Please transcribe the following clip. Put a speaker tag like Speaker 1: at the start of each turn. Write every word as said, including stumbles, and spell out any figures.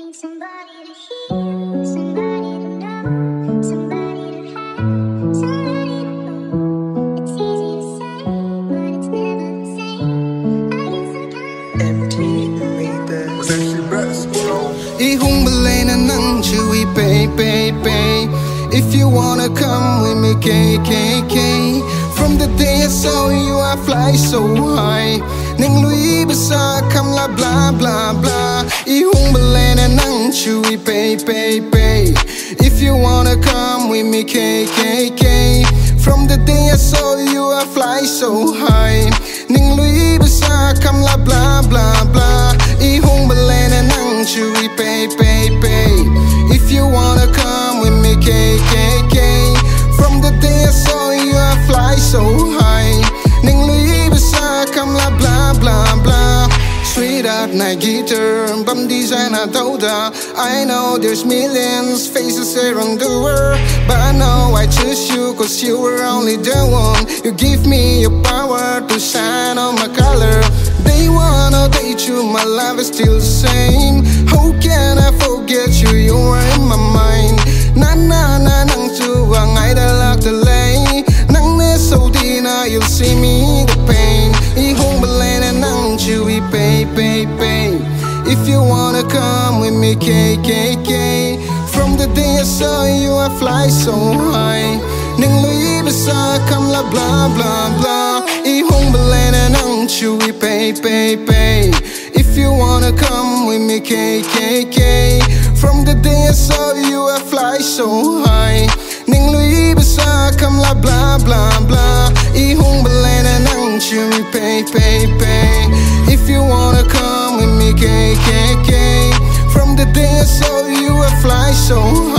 Speaker 1: need somebody to hear, somebody to know, somebody to have, somebody to hold. It's easy to say, but it's never the same. I guess I can't
Speaker 2: empty meters.
Speaker 3: hungbe leine nang chui pay pay pay. If you wanna come with me, K K K. From the day I saw you, I fly so high. Ning lui basa come la blah blah blah. hungbe leine nang chui pay pay pay. If you wanna come with me, K K K. From the day I saw you, I fly so high. Ning lui basa come la blah blah blah. hungbe leine nang chui pay pay pay. If you wanna come with me, K K K. From the day I saw you, I fly so high. Ning lui basa come la blah blah blah. Sweetheart, night guitar, bum designer doda. I know there's millions faces around the world, but I know I choose you cause you were only the one. You give me your power to shine on my color. They wanna date you, my love is still the same. How can I forget you, you were in my mind. Na na na nang chuang ay dalak delay. Nang neso di na you'll see me the pain. hungbe leine nang chui pay pay pay. If you wanna come with me, K K K. From the day I saw you, I fly so high. Ning lui basa come la blah blah blah. hungbe leine nang chui pay pay pay. If you wanna come with me, K K K. From the day I saw you, I fly so high. Ning lui basa come la blah blah blah. hungbe leine nang chui pay pay pay. If you wanna come with me, K K K. From the day I saw you, I fly so high.